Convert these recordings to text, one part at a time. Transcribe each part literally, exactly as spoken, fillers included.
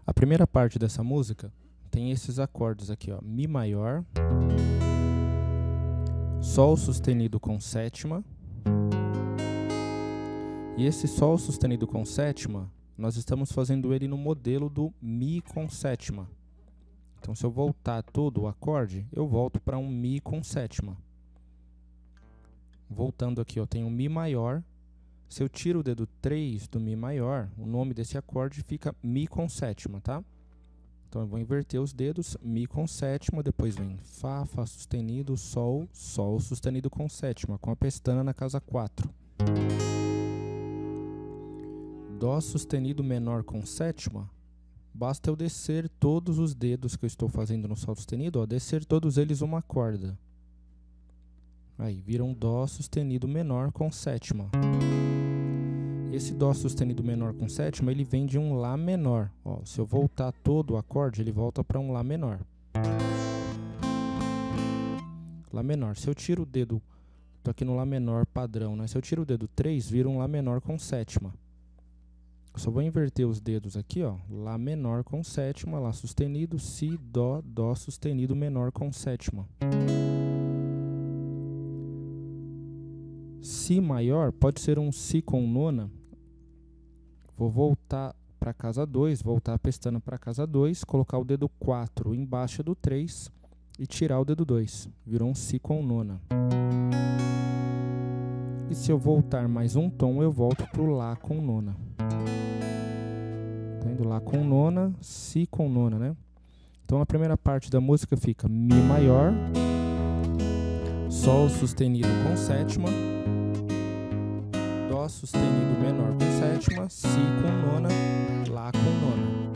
A primeira parte dessa música tem esses acordes aqui, ó, Mi maior, Sol sustenido com sétima, e esse Sol sustenido com sétima, nós estamos fazendo ele no modelo do Mi com sétima. Então, se eu voltar todo o acorde, eu volto para um Mi com sétima. Voltando aqui, eu tenho um Mi maior. Se eu tiro o dedo três do Mi maior, o nome desse acorde fica Mi com sétima, tá? Então, eu vou inverter os dedos, Mi com sétima, depois vem Fá, Fá sustenido, Sol, Sol sustenido com sétima, com a pestana na casa quatro. Dó sustenido menor com sétima, basta eu descer todos os dedos que eu estou fazendo no Sol sustenido, ó, descer todos eles uma corda. Aí, vira um Dó sustenido menor com sétima. Esse Dó sustenido menor com sétima, ele vem de um Lá menor. Ó, se eu voltar todo o acorde, ele volta para um Lá menor. Lá menor. Se eu tiro o dedo, tô aqui no Lá menor padrão, né? Se eu tiro o dedo três, vira um Lá menor com sétima. Eu só vou inverter os dedos aqui, ó. Lá menor com sétima, Lá sustenido, Si, Dó, Dó sustenido menor com sétima. Si maior pode ser um Si com nona. Vou voltar para casa dois, voltar a pestana para casa dois, colocar o dedo quatro embaixo do três e tirar o dedo dois. Virou um Si com nona. E se eu voltar mais um tom, eu volto para o Lá com nona. Tá indo Lá com nona, Si com nona, né? Então a primeira parte da música fica Mi maior, Sol sustenido com sétima, Dó sustenido menor com sétima, Si com nona, Lá com nona.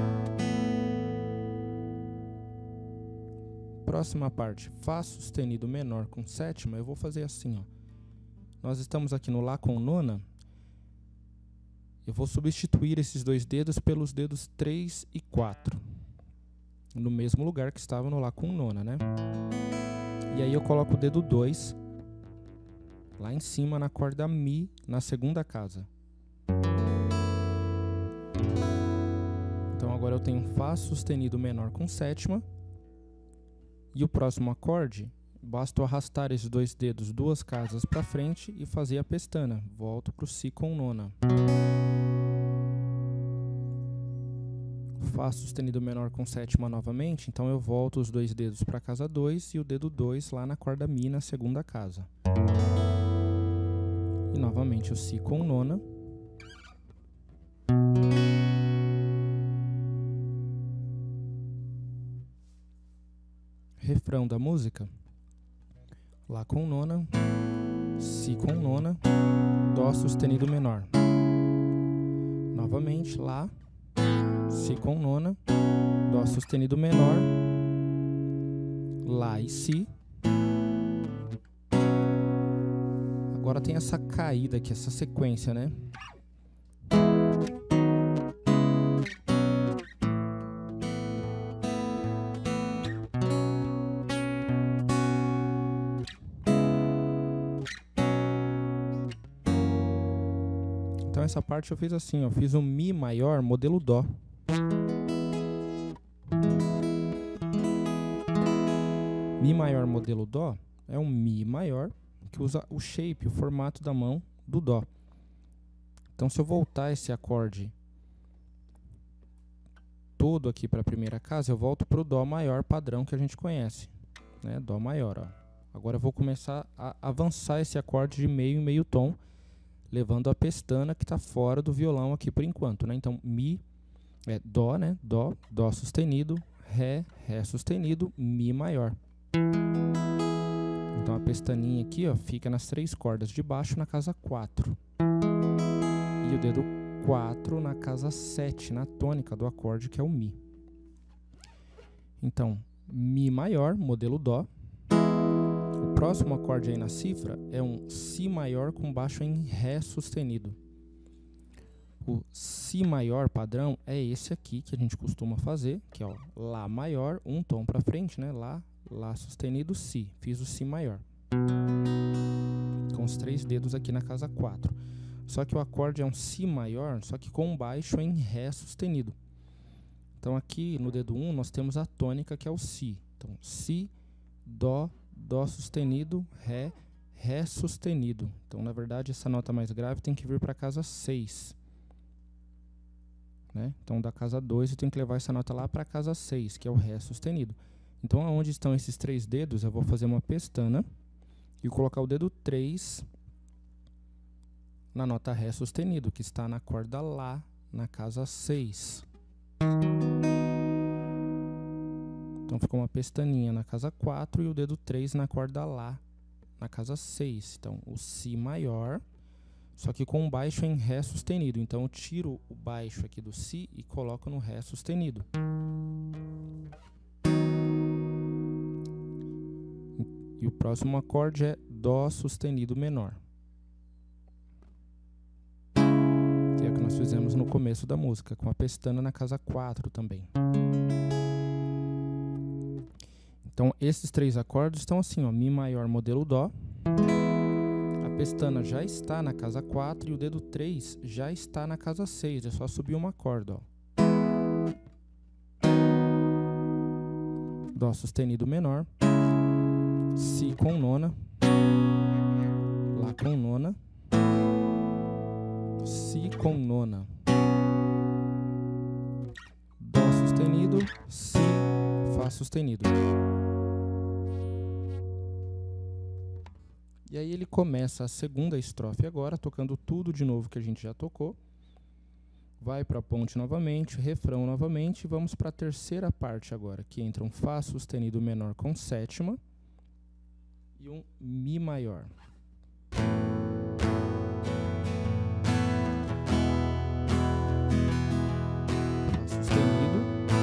Próxima parte, Fá sustenido menor com sétima, eu vou fazer assim, ó. Nós estamos aqui no Lá com nona. Eu vou substituir esses dois dedos pelos dedos três e quatro. No mesmo lugar que estava no Lá com nona, né? E aí eu coloco o dedo dois lá em cima na corda Mi, na segunda casa. Então agora eu tenho Fá sustenido menor com sétima. E o próximo acorde, basta eu arrastar esses dois dedos duas casas para frente e fazer a pestana. Volto para o Si com nona. Fá sustenido menor com sétima novamente, então eu volto os dois dedos para a casa dois e o dedo dois lá na corda Mi na segunda casa. E novamente o Si com nona. Refrão da música. Lá com nona, Si com nona, Dó sustenido menor. Novamente, Lá, Si com nona, Dó sustenido menor, Lá e Si. Agora tem essa caída aqui, essa sequência, né? Então essa parte eu fiz assim, ó, fiz um Mi maior modelo Dó. Mi maior modelo Dó é um Mi maior que usa o shape, o formato da mão do Dó. Então se eu voltar esse acorde todo aqui para a primeira casa, eu volto para o Dó maior padrão que a gente conhece, né? Dó maior, ó. Agora eu vou começar a avançar esse acorde de meio em meio tom, levando a pestana que está fora do violão aqui por enquanto, né? Então, Mi, é Dó, né? Dó, Dó sustenido, Ré, Ré sustenido, Mi maior. Então, a pestaninha aqui, ó, fica nas três cordas de baixo na casa quatro. E o dedo quatro na casa sete, na tônica do acorde, que é o Mi. Então, Mi maior, modelo Dó. O próximo acorde aí na cifra é um Si maior com baixo em Ré sustenido. O Si maior padrão é esse aqui que a gente costuma fazer, que é o Lá maior, um tom para frente, né? Lá, Lá sustenido, Si. Fiz o Si maior. Com os três dedos aqui na casa quatro. Só que o acorde é um Si maior, só que com baixo em Ré sustenido. Então aqui no dedo um nós temos a tônica, que é o Si. Então Si, Dó, Dó sustenido, Ré, Ré sustenido. Então na verdade essa nota mais grave tem que vir para a casa seis. Né? Então da casa dois eu tenho que levar essa nota lá para a casa seis, que é o Ré sustenido. Então aonde estão esses três dedos, eu vou fazer uma pestana e colocar o dedo três na nota Ré sustenido, que está na corda Lá, na casa seis. Então ficou uma pestaninha na casa quatro e o dedo três na corda Lá, na casa seis. Então o Si maior, só que com baixo em Ré sustenido. Então eu tiro o baixo aqui do Si e coloco no Ré sustenido. E o próximo acorde é Dó sustenido menor, que é o que nós fizemos no começo da música, com a pestana na casa quatro também. Então esses três acordes estão assim, ó, Mi maior modelo Dó. A pestana já está na casa quatro e o dedo três já está na casa seis, é só subir uma corda, ó. Dó sustenido menor, Si com nona, Lá com nona, Si com nona, Dó sustenido, Si, Fá sustenido. E aí ele começa a segunda estrofe agora, tocando tudo de novo que a gente já tocou. Vai para a ponte novamente, refrão novamente, e vamos para a terceira parte agora, que entra um Fá sustenido menor com sétima e um Mi maior. Fá sustenido,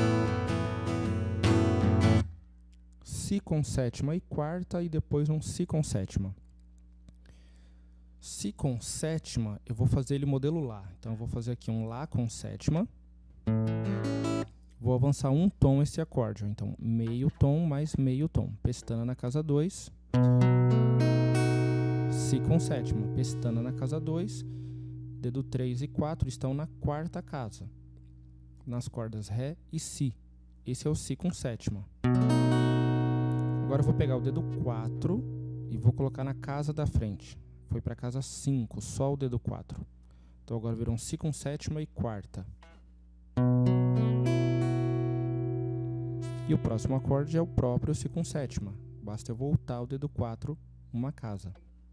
Si com sétima e quarta, e depois um Si com sétima. Si com sétima, eu vou fazer ele modelo Lá. Então eu vou fazer aqui um Lá com sétima. Vou avançar um tom esse acorde, ó. Então meio tom mais meio tom. Pestana na casa dois. Si com sétima, pestana na casa dois. Dedo três e quatro estão na quarta casa, nas cordas Ré e Si. Esse é o Si com sétima. Agora eu vou pegar o dedo quatro e vou colocar na casa da frente. Foi para casa cinco, só o dedo quatro. Então agora virou um Si com sétima e quarta. E o próximo acorde é o próprio Si com sétima. Basta eu voltar o dedo quatro uma casa.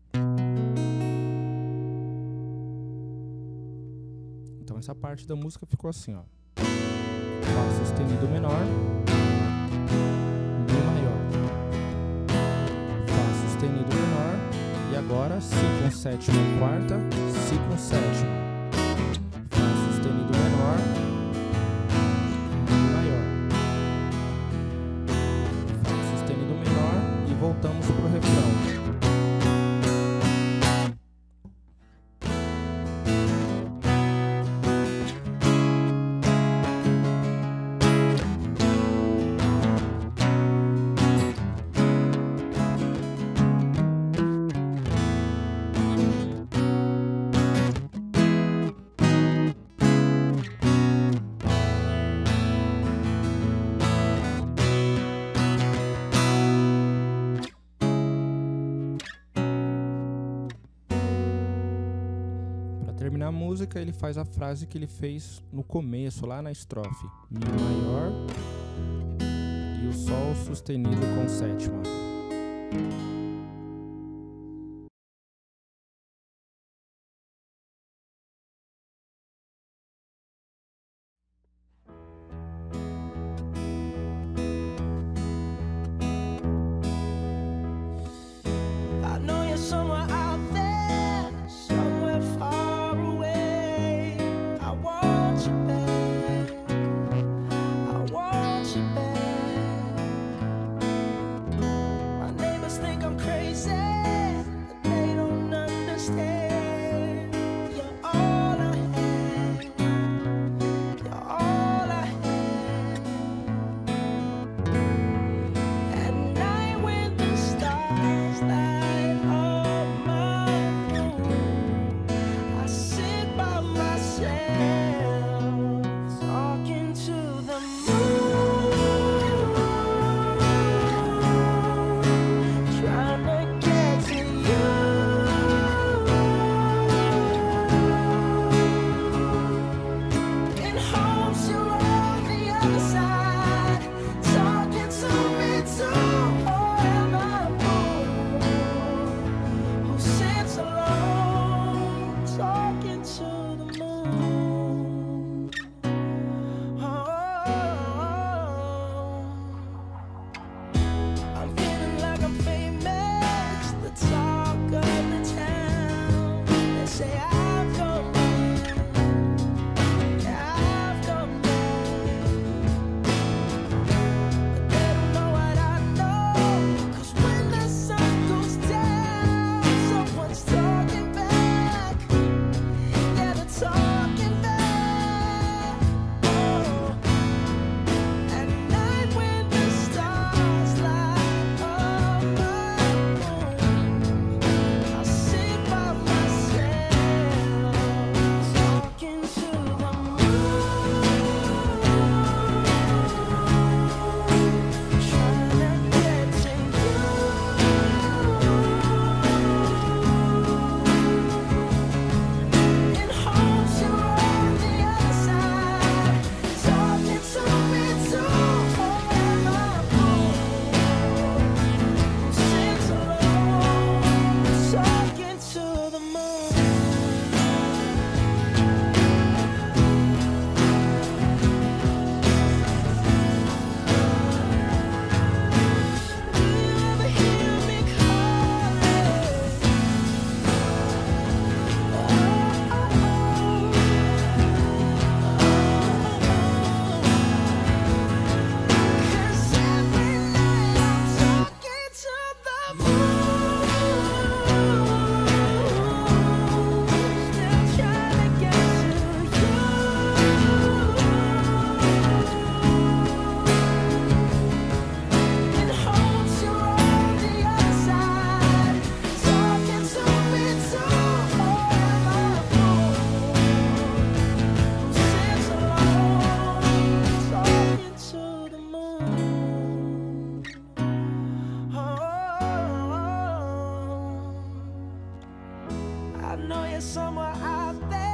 Então essa parte da música ficou assim, ó. Fá sustenido menor, Mi maior, Fá sustenido menor, e agora Si com sétima e quarta, Si com sétima, Fá sustenido menor, Mi maior, Fá sustenido menor, e voltamos para o refrão. Terminar a música, ele faz a frase que ele fez no começo, lá na estrofe. Mi maior e o Sol sustenido com sétima. Think know you're somewhere out there.